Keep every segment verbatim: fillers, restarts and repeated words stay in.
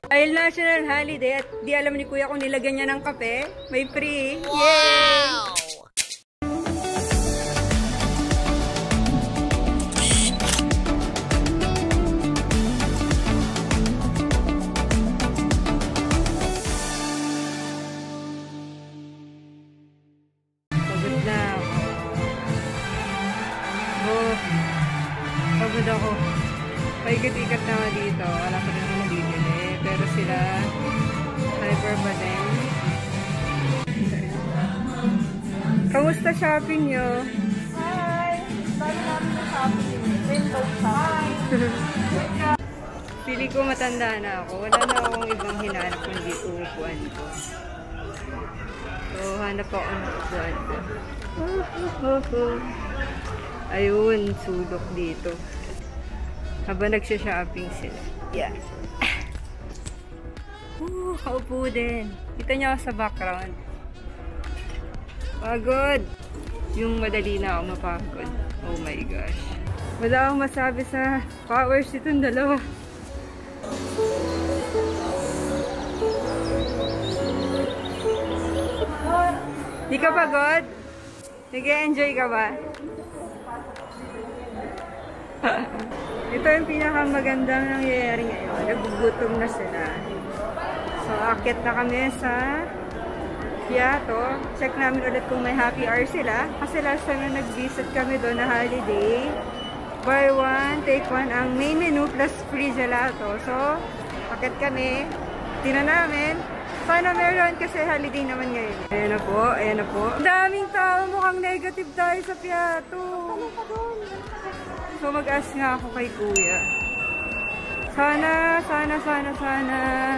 Dahil national holiday at di alam ni Kuya kung nilagyan niya ng kape, may free. Yay! Pagod na ako. Oh, pagod ako. Paikat-ikat na dito. Wala ko rin naman bibili. Pero sila, hyper ba din? Kamusta shopping nyo? Hi! Bali namin na shopping. Window shopping. Pili ko matanda na ako. Wala na akong ibang hinahanap kundi uupuan ko. So, hanap ako ng upuan ko. Ayun, sulok dito. Habang nagsha-shopping sila. Yeah. Uh, kaupo din. Kita niyo ako sa background. Pagod. Yung madali na ako mapagod. Oh my gosh. Wala akong masabi sa powers itong dalawa. Di ka pagod? Nag-enjoy ka ba? Ito yung pinakamagandang nangyayari ngayon. Nagugutom na sila. So, akit na kami sa Piato. Check namin ulit kung may happy hour sila. Kasi last time na nag-visit kami doon na holiday, buy one, take one ang main menu plus free gelato. So, akit kami. Tingnan namin. Sana meron kasi holiday naman ngayon. Ayan na po, ayan na po. Daming tao, mukhang negative tayo sa Piato. So, mag-ask nga ako kay Kuya. Sana, sana, sana, sana.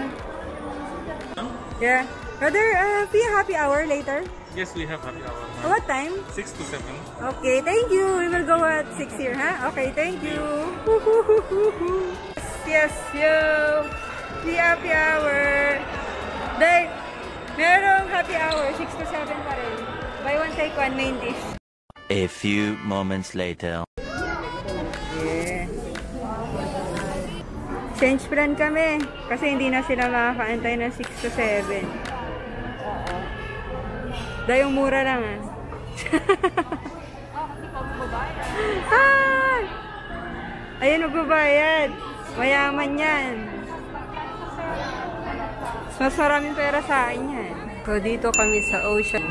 Yeah. Brother, uh, we have happy hour later? Yes, we have happy hour. What time? six to seven. Okay, thank you. We will go at six here, ha? Huh? Okay, thank you. Yes, yo. We happy hour. Day, merong happy hour. six to seven pa rin. Buy one, take one, main dish. A few moments later. Yeah. Change plan kami. Kasi hindi na sila makakaantay ng six to seven. Oo. Dahil mura lang ah. Ah! Ayun, magbabayad. Mayaman yan. Mas maraming pera sa akin yan. So, dito kami sa ocean.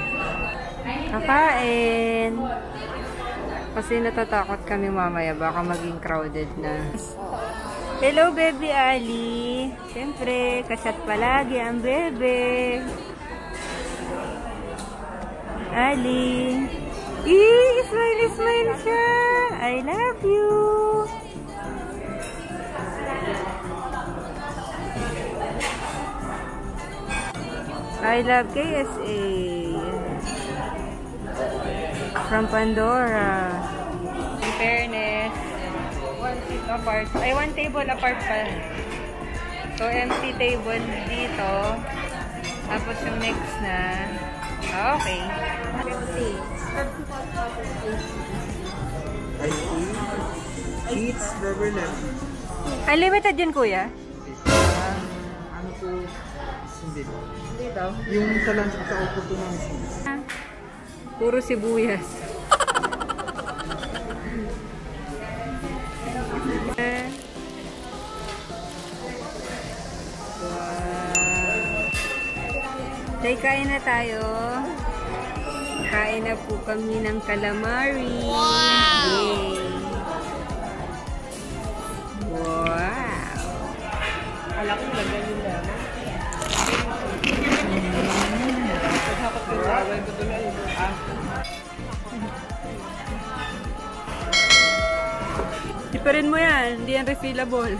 Kakain. Kasi natatakot kami mamaya. Baka maging crowded na. Hello, baby Ali. Siyempre, kasat palagi ang bebe. Ali. Ih, smile, smile siya. I love you. I love K S A. From Pandora. In fairness, one seat apart. Ay, one table apart pa. So, empty table dito. Tapos yung next na. Ah, okay. fifty. I see. Seats, rubber lamp. Unlimited yun, kuya? Um, ano po? Hindi. Hindi daw. Yung sa lunch sa upo po ng seats. Puro sibuyas. Tay, kain na tayo. Kain na po kami ng calamari. Wow! Yay! Wow! Kala ko lagyan yung dami. Paghapat ko gawin ko doon ay ah. Iparin mo yan. Hindi yan refillable.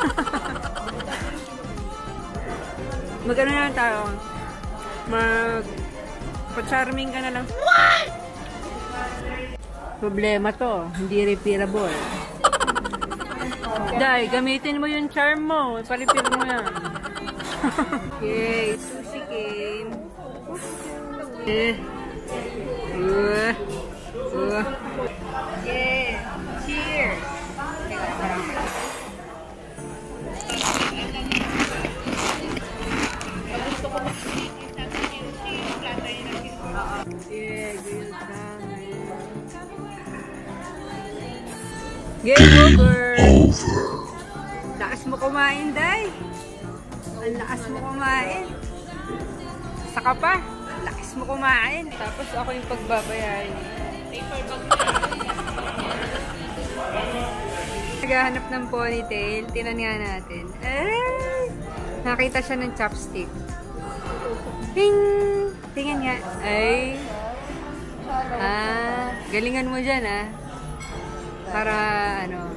Mag-ano na tayo? Mag pa-charming ka na lang. What? Problema to, hindi repairable. Dai, gamitin mo yung charm mo, ipa-repair mo yan. Okay, sushi game. Eh. Uh. Uh. Yeah. Cheers. over. Lakas mo kumain, Day. Ang lakas mo kumain. Saka pa, lakas mo kumain. Tapos ako yung pagbabayaran. Naghahanap ng ponytail. Tinan nga natin. Ay! Nakita siya ng chopstick. Ting! Tingnan nga. Ay! Ah, galingan mo dyan, ah. Para, ano.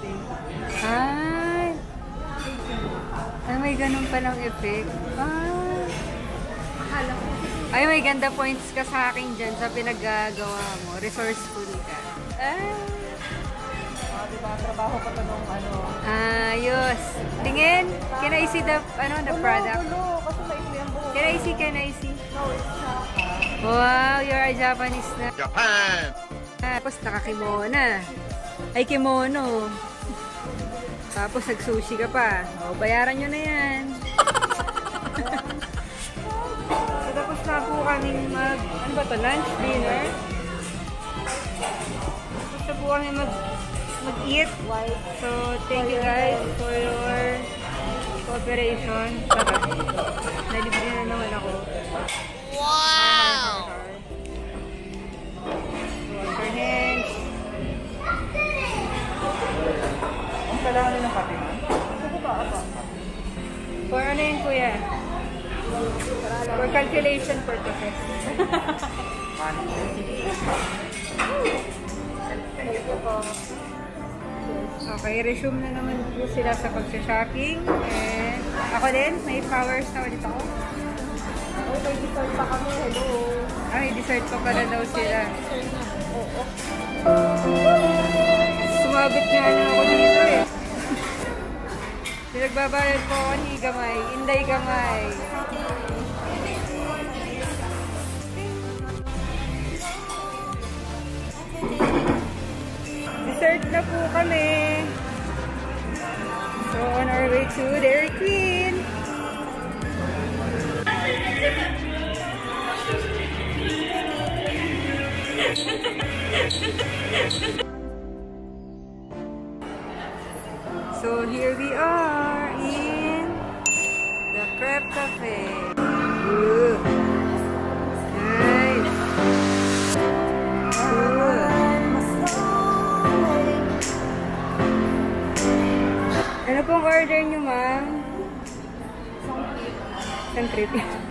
Ay! Ay, may ganun palang effect. Ah! Ay, may ganda points ka sa akin dyan sa pinagagawa mo. Resourceful ka. Ay! Ah, diba, trabaho ko to nung ano. Ayos. Tingin. Can I see the, ano, the product? Gulo, kasi maikli ang buhok. Can I see, can I see? No, it's not. Wow, you're a Japanese na. Japan! Tapos nakakimono. Ay, kimono. Tapos nag-sushi ka pa. O, bayaran nyo na yan. So, tapos na po kaming mag, ano ba to, lunch, dinner. Tapos na po kami mag, mag-eat. So, thank you guys for your cooperation. Tara, nalibre na naman ako. Wow! Wash your hands. Ang kailangan nyo ng kape, ma'am? For ano yun, kuya? For calculation purposes. Okay, resume na naman po sila sa pag-shopping. And ako din, may flowers na ulit ako. Oh, may dessert pa kami. Hello. Ay, dessert pa pala daw sila. Oo. Sumabit nga na ako dito eh. Pinagbabayad po ako ni Gamay. Inday Gamay. Dessert na po kami. So, on our way to Dairy Queen. So here we are in the Crepe Cafe. Ooh. Nice. Ooh. Ano pong order nyo, ma'am? Isang trip.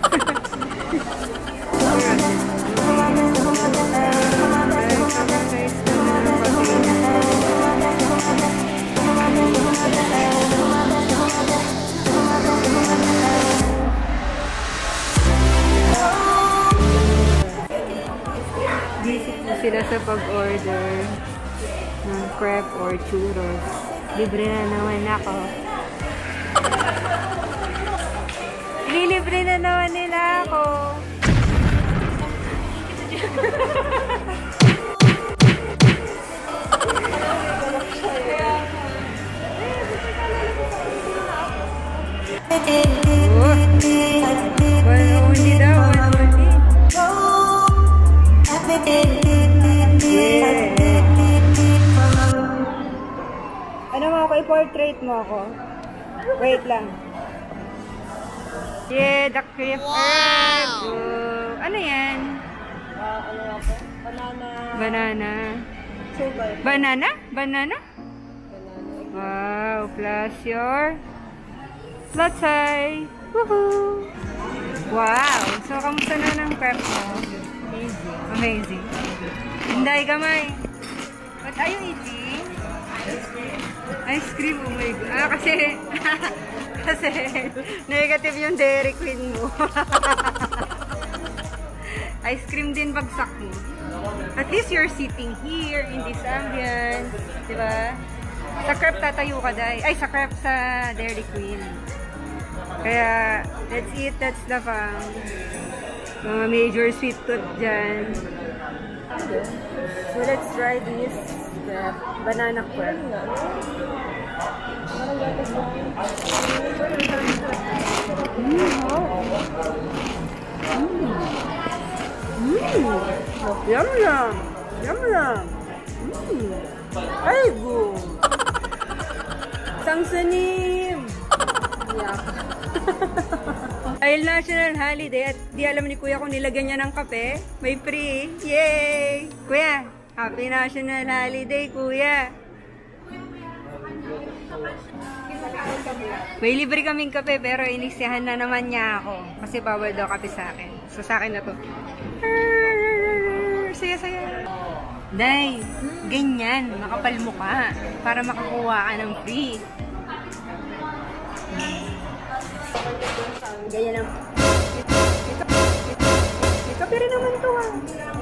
Busy po sila sa pag-order ng crepe or churros. Libre na naman ako. Lilibre na naman nila ako. Oh, one only daw, one only. Yeah. Ano mo ako, i-portrait mo ako? Wait lang. Yeah, the crepe herb. Oh, ano yan? Ah, ano ako? Banana. Banana. Sugar. Banana? Banana? Banana. Wow, plus your latte. Woohoo! Wow! So, kamusta na ng prep mo? Amazing. Amazing. Hinday Gamay. What are you eating? Ice cream. Ice cream? Oh my God. Ah, kasi, kasi, negative yung Dairy Queen mo. Ice cream din bagsak mo. At least you're sitting here in this ambience. Diba? Sa crepe tatayo ka, Day. Ay, sa crepe sa Dairy Queen. Kaya, let's eat, that's the fun. Mga major sweet tooth dyan. So, let's try this crepe. Banana crepe. Mmm, oh. Mmm. Yum yum. Yum yum. Mmm. Ay, good. Ang sanib! Dahil national holiday at di alam ni Kuya kung nilagyan niya ng kape, may free. Yay! Kuya, happy national holiday, Kuya! May libre kaming kape pero inisiyahan na naman niya ako kasi bawal daw kape sa akin. So sa akin na to. Saya-saya. Day, ganyan, makapal mukha para makakuha ka ng free. Ganyan ang... May kape rin naman to ah.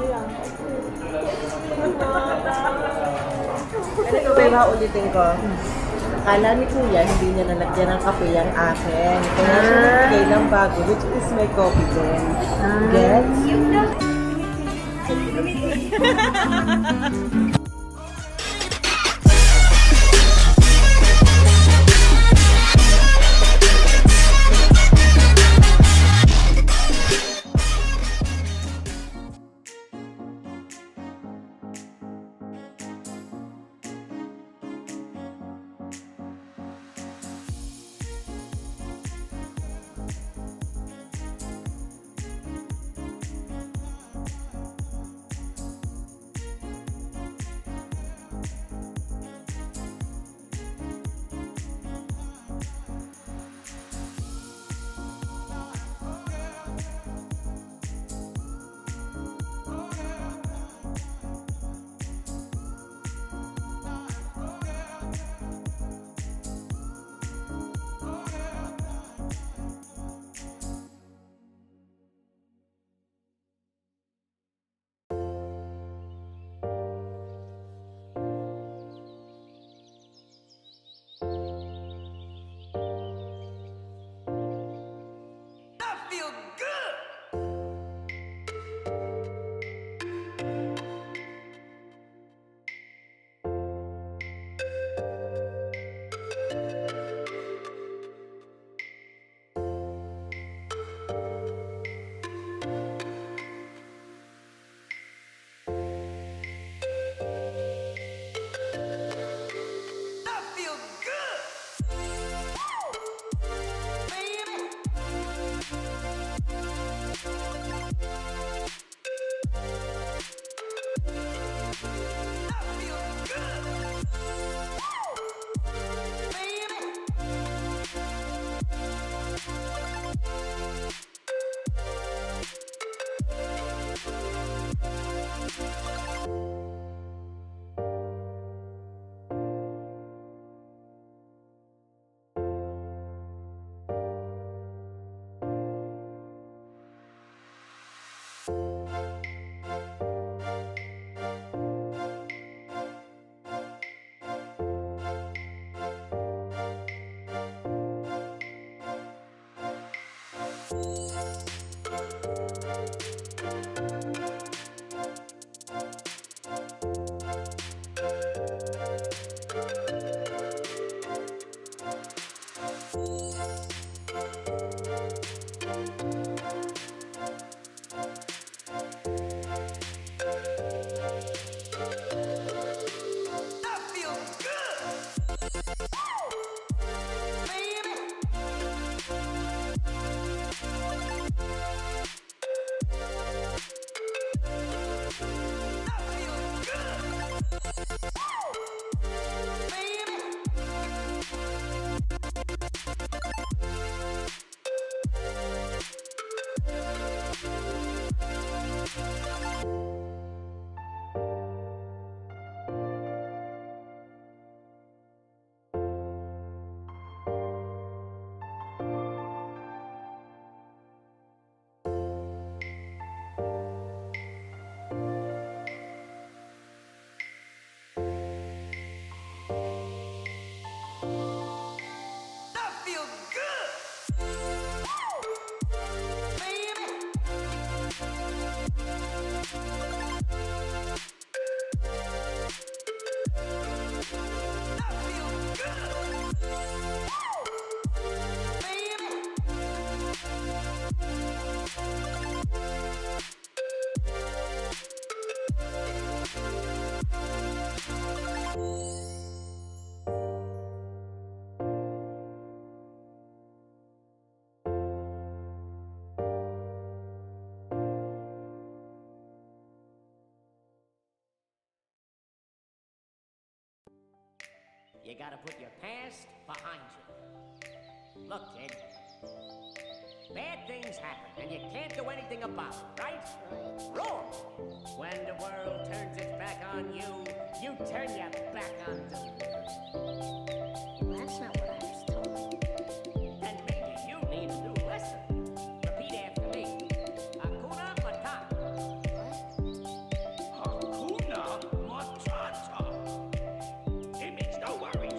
Ano ba yung maulitin ko? Akala ni Kuya, hindi niya nalagyan ng kape yung akin. Kaya siya nagbigay ng bago, which is my coffee din. Gets? You gotta put your past behind you. Look, kid. Bad things happen, and you can't do anything about it, right? Wrong! When the world turns its back on you, you turn your back on the world. That's not what I was told. Then maybe you need a new lesson. Repeat after me. Hakuna Matata. Hakuna Matata. It means no worries.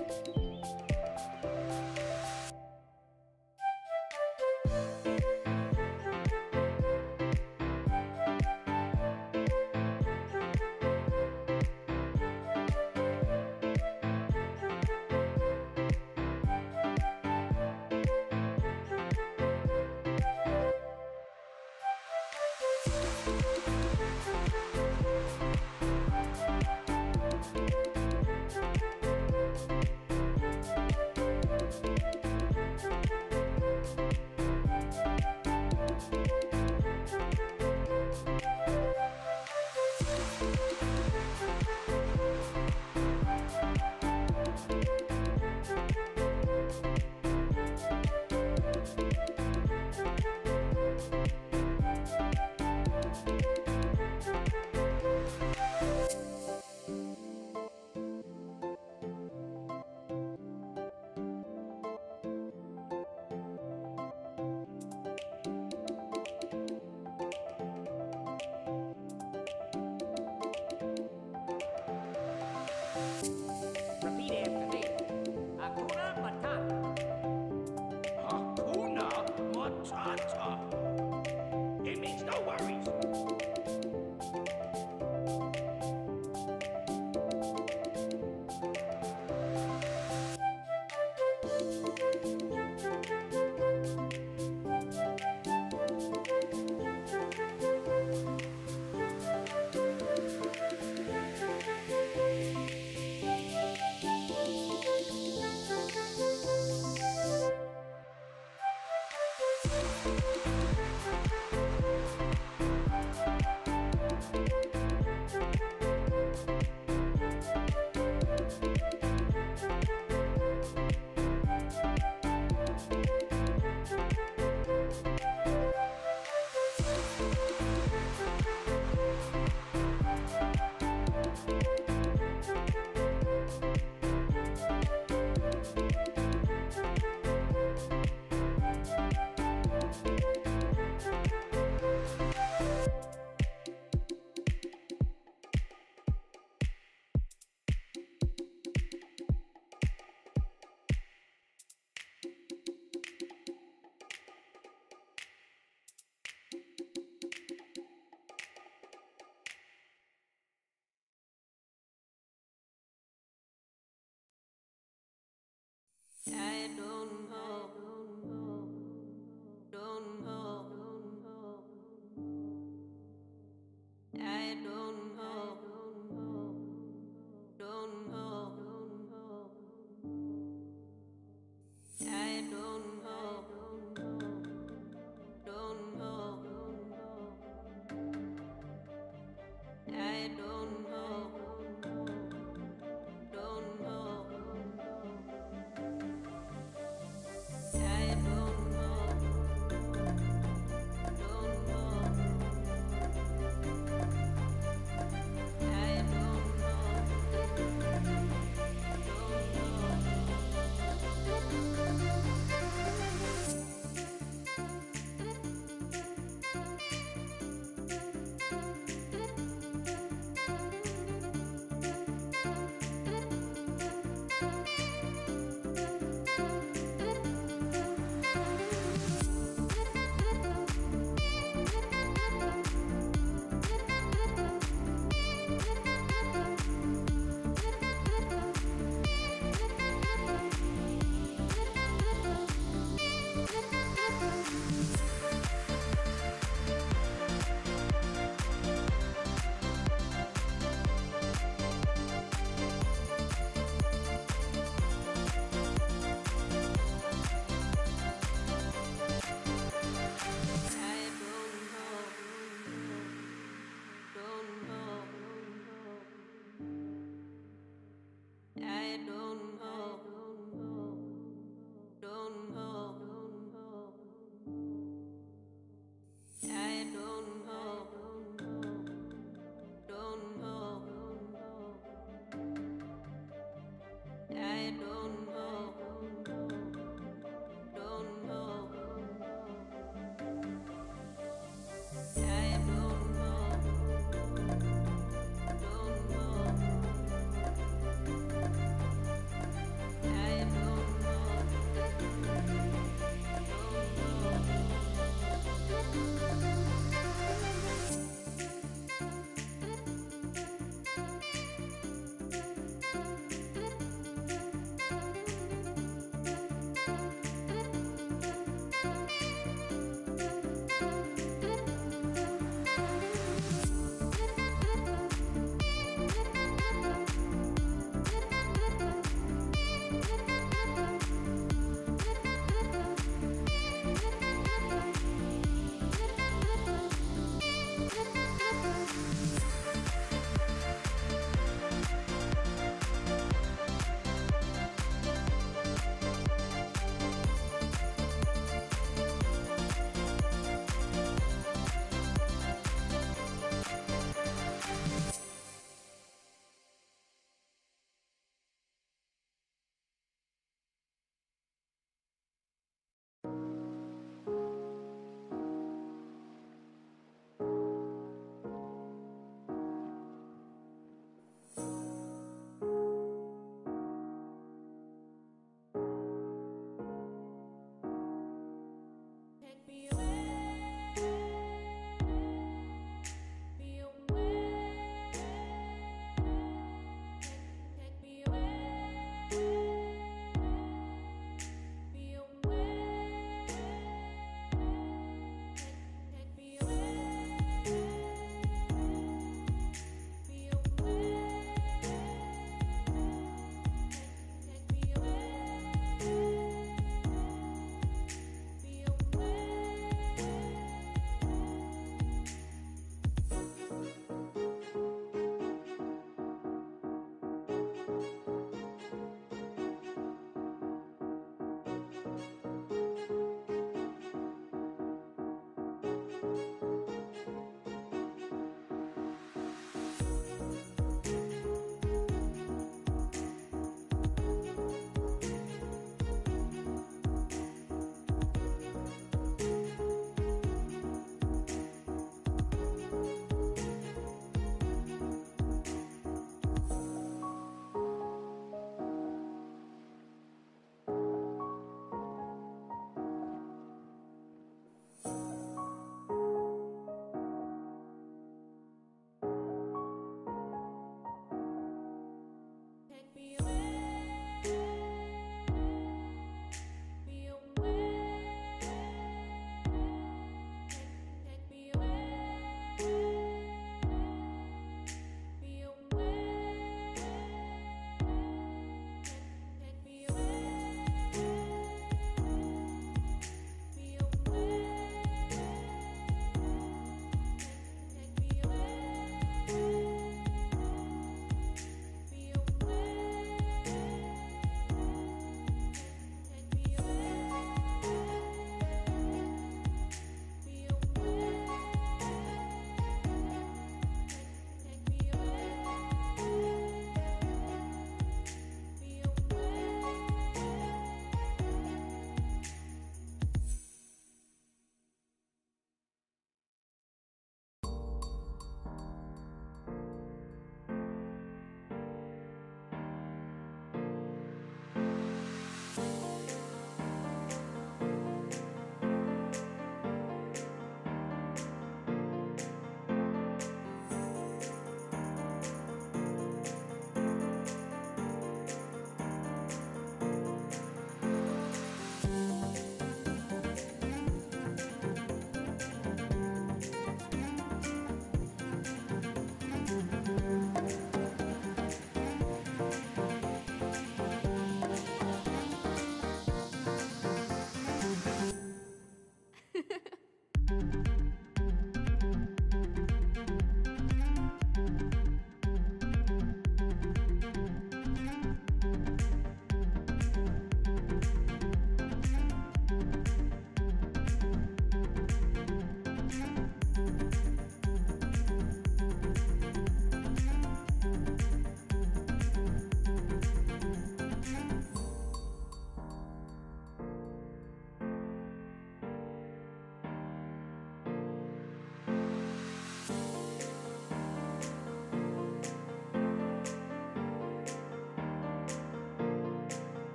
It means no worries.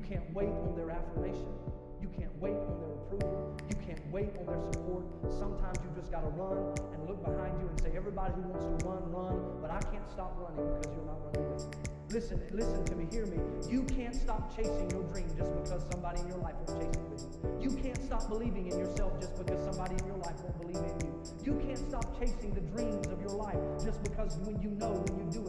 can't wait on their affirmation. You can't wait on their approval. You can't wait on their support. Sometimes you just got to run and look behind you and say, everybody who wants to run, run, but I can't stop running because you're not running with me. Listen, listen to me, hear me. You can't stop chasing your dream just because somebody in your life won't chase it with you. You can't stop believing in yourself just because somebody in your life won't believe in you. You can't stop chasing the dreams of your life just because when you know when you do